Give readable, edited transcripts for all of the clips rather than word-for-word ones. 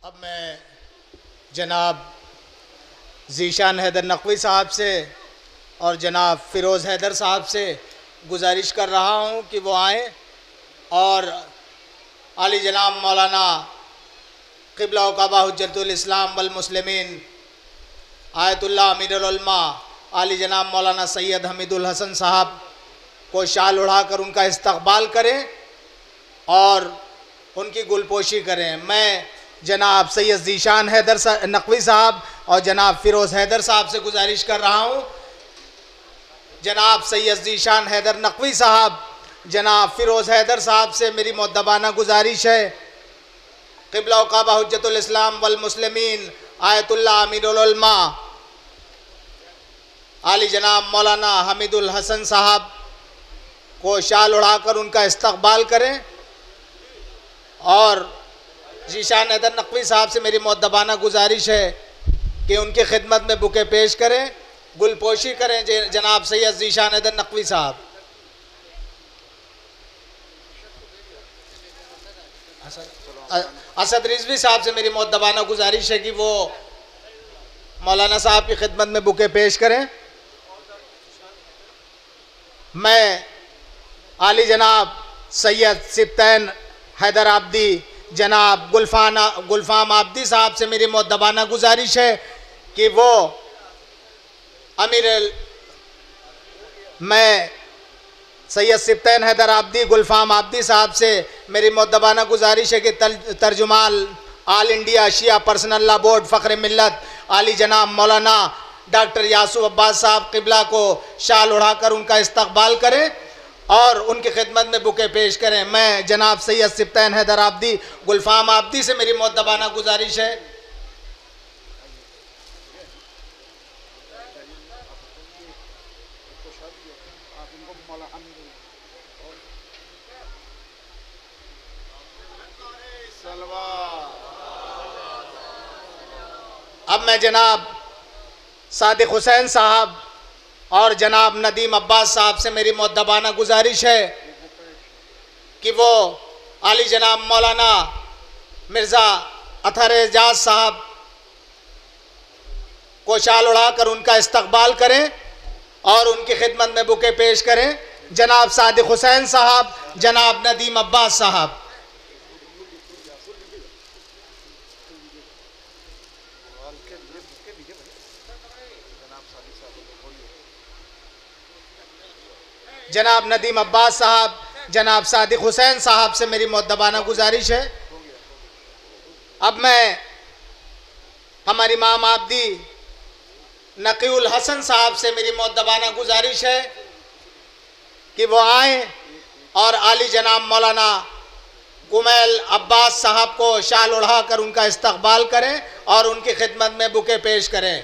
अब मैं जनाब ज़ीशान हैदर नकवी साहब से और जनाब फ़िरोज़ हैदर साहब से गुजारिश कर रहा हूँ कि वो आएँ और आली जनाब मौलाना क़िबला व काबा हुज्जतुल इस्लाम वल मुस्लिमीन आयतुल्लाह अमीरुल उलमा आली जनाब मौलाना सैयद हमीदुल हसन साहब को शाल उड़ाकर उनका इस्तक़बाल करें और उनकी गुलपोशी करें। मैं जनाब सैयद ज़ीशान हैदर नकवी साहब और जनाब फ़िरोज़ हैदर साहब से गुजारिश कर रहा हूँ। जनाब सैयद ज़ीशान हैदर नकवी साहब, जनाब फ़िरोज़ हैदर साहब से मेरी मुअद्दबाना गुजारिश है, क़िबला व काबा हुज्जतुल इस्लाम वल मुस्लिमीन आयतुल्लाह अमीरुल उलमा आली जनाब मौलाना हमीदुल हसन साहब को शाल उड़ाकर उनका इस्तक़बाल करें और ज़ीशान हैदर नकवी साहब से मेरी मुअद्दबाना गुजारिश है कि उनकी खिदमत में बुके पेश करें, गुलपोशी करें जनाब सैयद ज़ीशान हैदर नकवी साहब। असद रिजवी साहब से मेरी मुअद्दबाना गुजारिश है कि वो मौलाना साहब की खिदमत में बुके पेश करें। मैं आली जनाब सैयद सिब्तैन हैदर आब्दी जनाब गुलफाम आब्दी साहब से मेरी मुअद्दबाना गुजारिश है कि वो मैं सैयद सिब्तैन हैदर आब्दी गुलफाम आब्दी साहब से मेरी मुअद्दबाना गुजारिश है कि तर्जुमान all India Shia personal law board फ़ख्र मिल्लत आली जनाब मौलाना डॉक्टर यासूफ अब्बास साहब क़िबला को शाल उड़ाकर उनका इस्तक़बाल करें और उनकी खिदमत में बुके पेश करें। मैं जनाब सैयद सिब्तैन हैदर आब्दी गुलफाम आब्दी से मेरी मुअद्दबाना गुजारिश है अब मैं जनाब सादिक हुसैन साहब और जनाब नदीम अब्बास साहब से मेरी मुअद्दबाना गुजारिश है कि वो आली जनाब मौलाना मिर्ज़ा अतहर एजाज साहब को शाल उड़ाकर उनका इस्तक़बाल करें और उनकी खिदमत में बुके पेश करें। जनाब सादिक हुसैन साहब, जनाब नदीम अब्बास साहब। जनाब नदीम अब्बास साहब, जनाब सादिक हुसैन साहब से मेरी मुअद्दबाना गुजारिश है। अब मैं हमारे इमाम आब्दी नकीउल हसन साहब से मेरी मुअद्दबाना गुजारिश है कि वो आएँ और आली जनाब मौलाना कुमैल अब्बास साहब को शाल उड़ाकर उनका इस्तक़बाल करें और उनकी खिदमत में बुके पेश करें।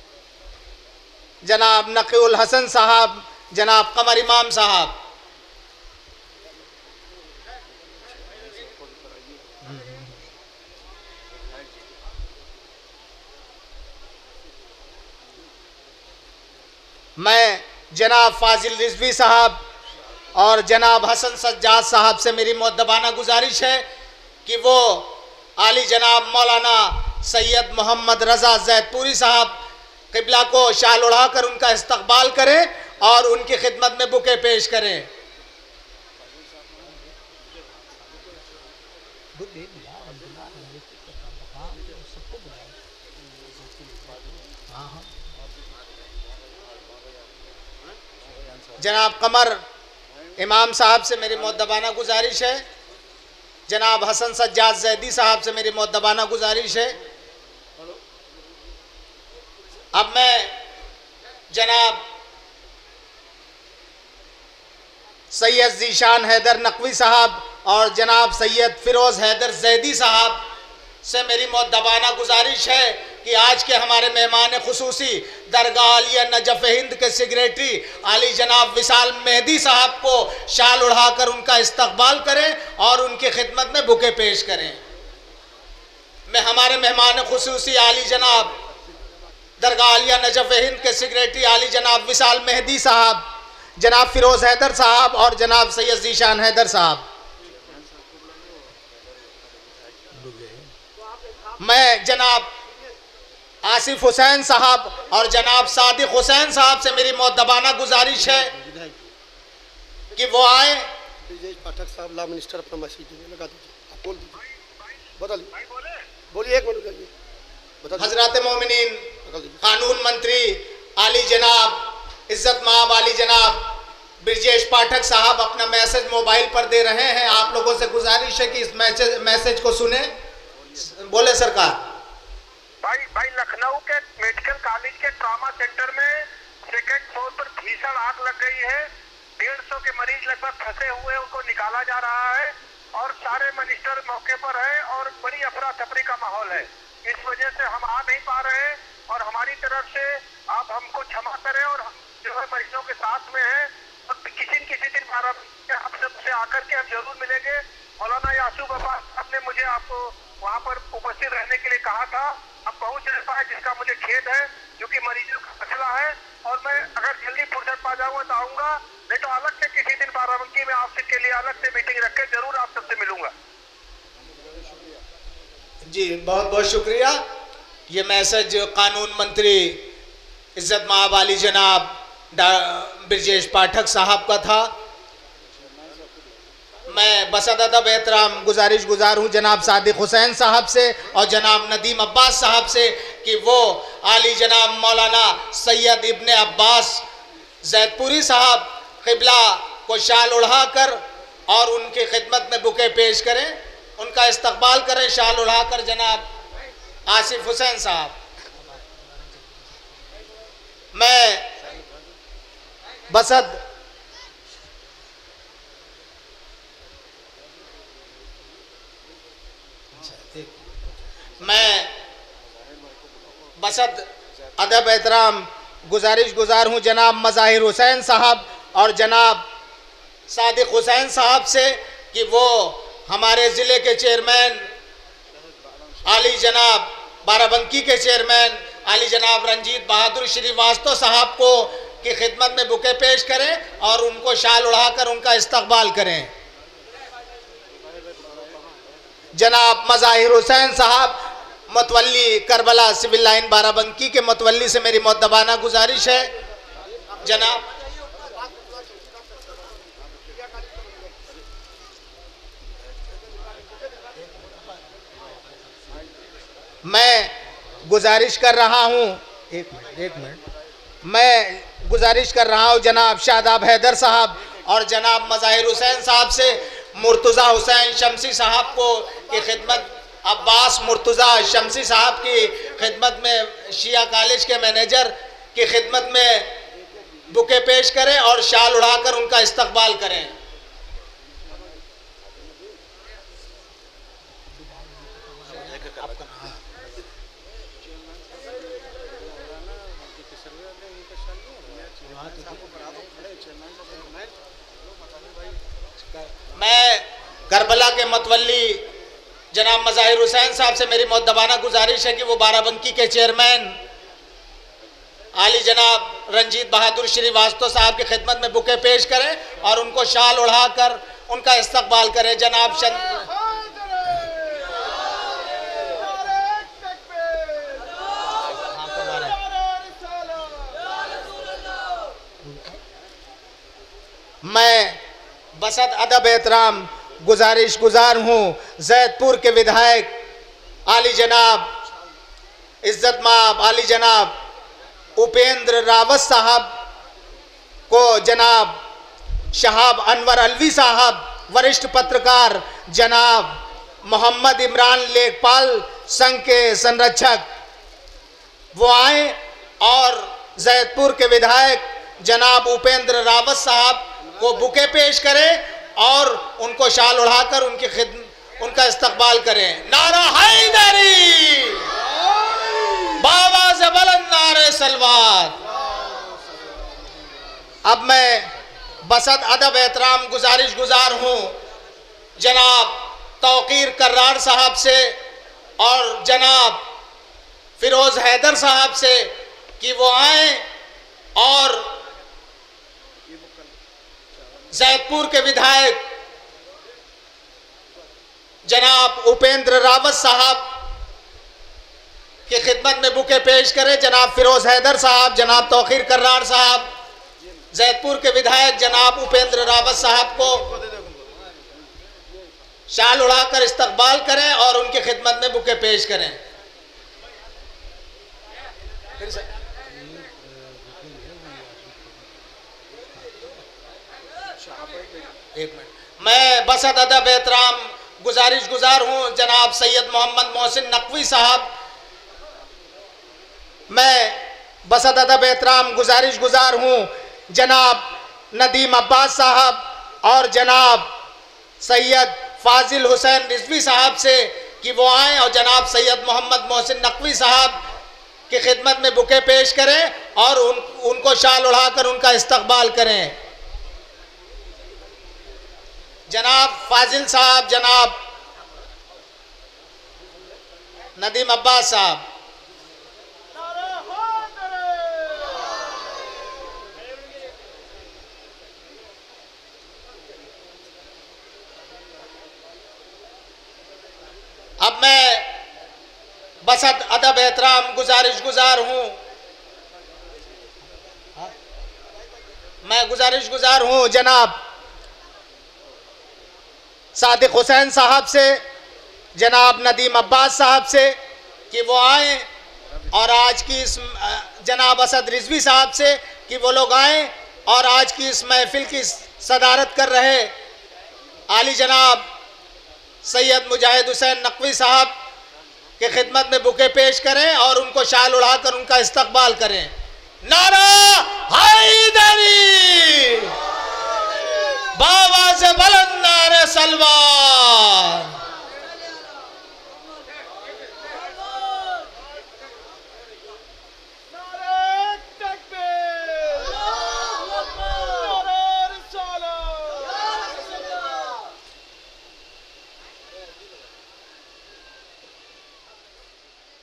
जनाब नकीउल हसन साहब, जनाब कमर इमाम साहब। मैं जनाब फाजिल रिजवी साहब और जनाब हसन सज्जाद साहब से मेरी मुअद्दबाना गुजारिश है कि वो आली जनाब मौलाना सैयद मोहम्मद रज़ा जैदपुरी साहब क़िबला को शाल उड़ाकर उनका इस्तक़बाल करें और उनकी खिदमत में बुके पेश करें। जनाब कमर इमाम साहब से मेरी मुअद्दबाना गुजारिश है। जनाब हसन सज्जाद जैदी साहब से मेरी मुअद्दबाना गुजारिश है। अब मैं जनाब सैयद ज़ीशान हैदर नकवी साहब और जनाब सैयद फ़िरोज़ हैदर जैदी साहब से मेरी मुअद्दबाना गुजारिश है कि आज के हमारे मेहमान खुसूसी दरगाह आलिया नजफ़ हिंद के सेक्रेटरी आली जनाब विशाल मेहदी साहब को शाल उड़ाकर उनका इस्तक़बाल करें और उनकी खिदमत में बुके पेश करें। मैं हमारे मेहमान खुसूसी आली जनाब दरगाह आलिया नजफ़ हिंद के सेक्रेटरी आली जनाब विशाल मेहदी साहब, जनाब फ़िरोज़ हैदर साहब और जनाब सैयद ज़ीशान हैदर साहब मैं जनाब आसिफ हुसैन साहब और जनाब सादिक हुसैन साहब से मेरी मुअद्दबाना गुजारिश है कि वो आए। ब्रजेश पाठक साहब लॉ मिनिस्टर अपना मैसेज लगा दीजिए, आप बोल दीजिए, बता बोलिए, 1 मिनट जाइए, बता हजरत मोमिनीन कानून मंत्री आली जनाब इज्जत माब आली जनाब ब्रजेश पाठक साहब अपना मैसेज मोबाइल पर दे रहे हैं। आप लोगों से गुजारिश है कि इस मैसेज को सुने। बोले सरकार। भाई लखनऊ के मेडिकल कॉलेज के ट्रॉमा सेंटर में सेकंड फ्लोर पर भीषण आग लग गई है। 150 के मरीज लगभग फंसे हुए, उनको निकाला जा रहा है और सारे मिनिस्टर मौके पर हैं और बड़ी अफरा तफरी का माहौल है। इस वजह से हम आ नहीं पा रहे हैं और हमारी तरफ से आप हमको क्षमा करें और हम जो है मरीजों के साथ में हैं और किसी दिन आप सबसे आकर के हम जरूर मिलेंगे। मौलाना यासूब अब्बास साहब ने मुझे आपको वहाँ पर उपस्थित रहने के लिए कहा था, अब पहुँच नहीं पाए जिसका मुझे खेद है, क्योंकि मरीजों का मसला है और मैं अगर जल्दी फुर्सत पा जाऊंगा तो आऊंगा, नहीं तो अलग से किसी दिन बाराबंकी में आपसे के लिए अलग से मीटिंग रख के जरूर आप सबसे मिलूंगा। जी बहुत बहुत शुक्रिया। ये मैसेज कानून मंत्री इज्जत माब आली जनाब ब्रजेश पाठक साहब का था। मैं बसअदब एहतराम गुजारिश गुजार हूँ जनाब सादिक हुसैन साहब से और जनाब नदीम अब्बास साहब से कि वो आली जनाब मौलाना सैयद इब्ने अब्बास जैदपुरी साहब क़िबला को शाल उड़ाकर और उनकी खिदमत में बुके पेश करें, उनका इस्तकबाल करें शाल उड़ाकर। जनाब आसिफ हुसैन साहब, मैं बसद अदब एहतराम गुजारिश गुजार हूँ जनाब मज़ाहिर हुसैन साहब और जनाब सादिक हुसैन साहब से कि वो हमारे ज़िले के चेयरमैन आली जनाब बाराबंकी के चेयरमैन आली जनाब रंजीत बहादुर श्रीवास्तव साहब को की खिदमत में बुके पेश करें और उनको शाल उड़ाकर उनका इस्तकबाल करें। जनाब मज़ाहिर हुसैन साहब मतवल्ली करबला सिविल लाइन बाराबंकी के मतवल्ली से मेरी मुअद्दबाना गुजारिश है। जनाब मैं गुजारिश कर रहा हूँ, एक मिनट, मैं गुजारिश कर रहा हूँ जनाब शादाब हैदर साहब और जनाब मज़ाहिर हुसैन साहब से मुर्तज़ा हुसैन शमसी साहब को की खिदमत अब्बास मुर्तज़ा शमसी साहब की खिदमत में शिया कॉलेज के मैनेजर की खिदमत में बुके पेश करें और शाल उड़ाकर उनका इस्तकबाल करें। मैं करबला के मतवल्ली जनाब मज़ाहिर हुसैन साहब से मेरी मुअद्दबाना गुजारिश है कि वो बाराबंकी के चेयरमैन आली जनाब रंजीत बहादुर श्रीवास्तव साहब की खिदमत में बुके पेश करें और उनको शाल उड़ाकर उनका इस्तकबाल करें। जनाब मैं बसत अदब एहतराम गुजारिश गुजार हूँ जैदपुर के विधायक आली जनाब इज्जत माब आली जनाब उपेंद्र रावत साहब को जनाब शहाब अनवर अलवी साहब, वरिष्ठ पत्रकार जनाब मोहम्मद इमरान लेखपाल संघ के संरक्षक, वो आए और जैदपुर के विधायक जनाब उपेंद्र रावत साहब को बुके पेश करें और उनको शाल उड़ाकर उनका इस्तकबाल करें। नारा हैदरी, बाबा से बुलंद नारे सलवात। अब मैं बसत अदब एहतराम गुजारिश गुजार हूँ जनाब तौकीर कर्रार साहब से और जनाब फिरोज हैदर साहब से कि वो आए और जैदपुर के विधायक जनाब उपेंद्र रावत साहब की खिदमत में बुके पेश करें जनाब फिरोज हैदर साहब, जनाब तौकीर कर्रार साहब, जैदपुर के विधायक जनाब उपेंद्र रावत साहब को शाल उड़ाकर इस्तकबाल करें और उनकी खिदमत में बुके पेश करें। एक मिनट, मैं बसत अदब एहतराम गुजारिश गुजार हूं जनाब सैयद मोहम्मद मोहसिन नकवी साहब, मैं बसत अदब एहतराम गुजारिश गुजार हूं जनाब नदीम अब्बास साहब और जनाब सैयद फाजिल हुसैन रिजवी साहब से कि वो आएँ और जनाब सैयद मोहम्मद मोहसिन नकवी साहब की खिदमत में बुके पेश करें और उनको शाल उड़ाकर उनका इस्तकबाल करें। जनाब फाजिल साहब, जनाब नदीम अब्बास साहब। अब मैं बसत अदब एहतराम गुजारिश गुजार हूं, मैं गुजारिश गुजार हूं जनाब सादिक हुसैन साहब से, जनाब नदीम अब्बास साहब से कि वो आएँ और आज की इस जनाब असद रिजवी साहब से कि वो लोग आएँ और आज की इस महफिल की सदारत कर रहे आली जनाब सैयद मुजाहिद हुसैन नकवी साहब के खिदमत में बुके पेश करें और उनको शाल उड़ाकर उनका इस्तकबाल करें। नारा हैदरी, बाबा से बुलंद नारे